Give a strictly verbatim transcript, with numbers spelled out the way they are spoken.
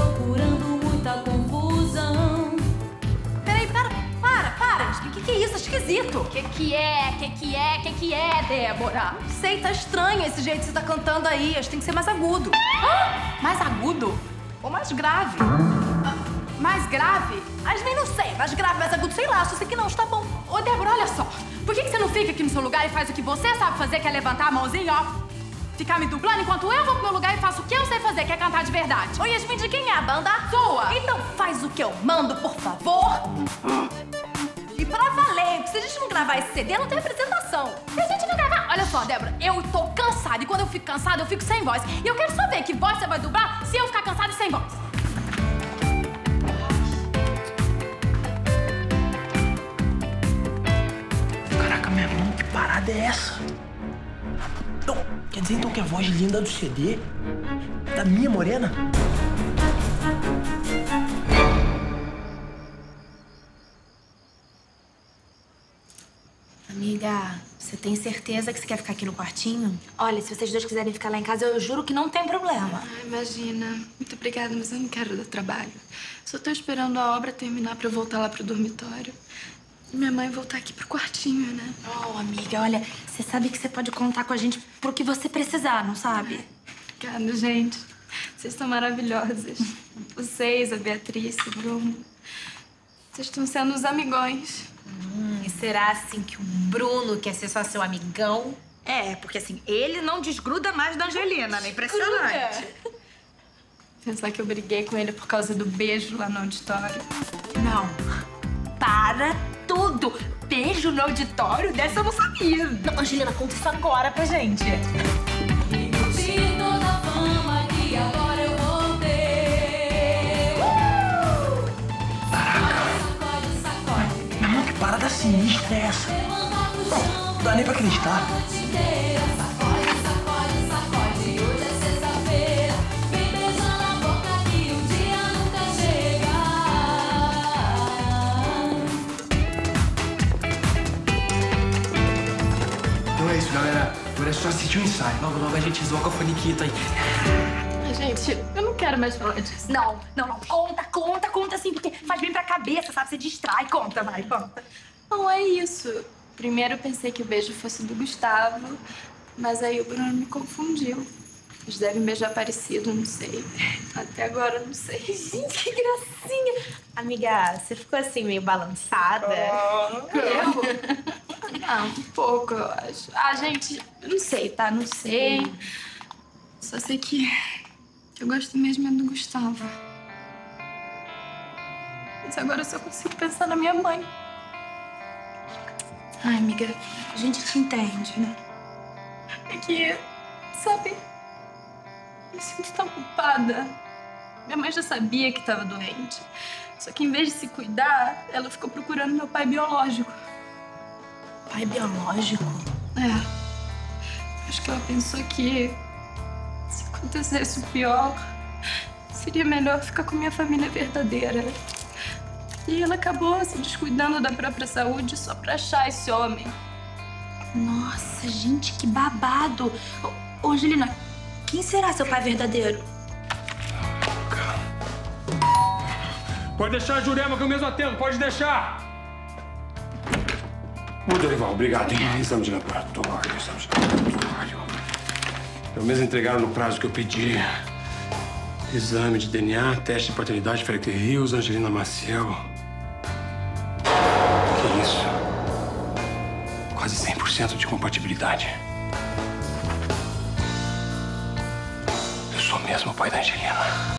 procurando muita confusão. Peraí, para, para, para. O que, que é isso? É esquisito. Que que é? Que que é? Que que é, Débora? Não sei, tá estranho esse jeito que você tá cantando aí. Acho que tem que ser mais agudo. Ah, mais agudo? Ou mais grave. Ah, mais grave? Asmin, não sei. Mais grave, mais agudo, sei lá. Só sei que não, está bom. Ô, Débora, olha só. Por que, que você não fica aqui no seu lugar e faz o que você sabe fazer, que é levantar a mãozinha, ó? Ficar me dublando enquanto eu vou pro meu lugar e faço o que eu sei fazer, que é cantar de verdade. Ô, Yasmin, de quem é a banda? Sua! Então faz o que eu mando, por favor. E pra valer, se a gente não gravar esse C D, não tem apresentação. Se a gente não gravar... Olha só, Débora, eu tô cansada. E quando eu fico cansada, eu fico sem voz. E eu quero saber que voz você vai dublar se eu ficar cansada e sem voz. Caraca, meu irmão, que parada é essa? Então, quer dizer então que a voz linda do C D é da minha morena? Amiga, você tem certeza que você quer ficar aqui no quartinho? Olha, se vocês dois quiserem ficar lá em casa, eu juro que não tem problema. Ah, imagina. Muito obrigada, mas eu não quero dar trabalho. Só tô esperando a obra terminar pra eu voltar lá pro dormitório. E minha mãe voltar aqui pro quartinho, né? Oh, amiga, olha, você sabe que você pode contar com a gente pro que você precisar, não sabe? Obrigada, gente. Vocês estão maravilhosas. Vocês, a Beatriz, o Bruno. Vocês estão sendo os amigões. Hum, e será assim que o Bruno quer ser só seu amigão? É, porque assim, ele não desgruda mais da Angelina, né? Impressionante. Pensar que eu briguei com ele por causa do beijo lá no auditório. Não. Para tudo! Beijo no auditório? Dessa eu não sabia. Não, Angelina, conta isso agora pra gente. E curti toda a fama que agora eu vou ter. Uh! Sacode, sacode, Meu irmão, que parada sinistra é essa? levanta do chão. Não dá nem pra acreditar. Noite inteira. Sacode, sacode, sacode. Hoje é sexta-feira. Vem beijando a boca que o dia nunca chega. Então é isso, galera. Agora é só assistir o ensaio. Logo, logo a gente zoa com a faniquita aí. Ai, gente, eu não quero mais falar disso. Não, não, não. Conta, conta, conta assim, porque faz bem pra cabeça, sabe? Você distrai. Conta, vai, conta. Não é isso. Primeiro eu pensei que o beijo fosse do Gustavo, mas aí o Bruno me confundiu. Eles devem beijar parecido, não sei. Até agora eu não sei. Gente, que gracinha. Amiga, você ficou assim meio balançada? Eu? Ah, um pouco, eu acho. Ah, gente, eu não sei, tá? Não sei. Só sei que eu gosto mesmo é do Gustavo. Mas agora eu só consigo pensar na minha mãe. Ai, amiga, a gente te entende, né? É que, sabe, eu me sinto tão culpada. Minha mãe já sabia que estava doente. Só que em vez de se cuidar, ela ficou procurando meu pai biológico. Pai biológico? É. Acho que ela pensou que se acontecesse o pior, seria melhor ficar com minha família verdadeira. E ela acabou se descuidando da própria saúde só pra achar esse homem. Nossa, gente, que babado. Ô, Angelina, quem será seu pai verdadeiro? Pode deixar a Jurema que eu mesmo atendo, pode deixar! Ô, Dorival, obrigado, hein? Exame de laboratório, exame de laboratório. Pelo menos entregaram no prazo que eu pedi. Exame de D N A, teste de paternidade, Félix Rios, Angelina Maciel. Que isso? Quase cem por cento de compatibilidade. Eu sou mesmo o pai da Angelina.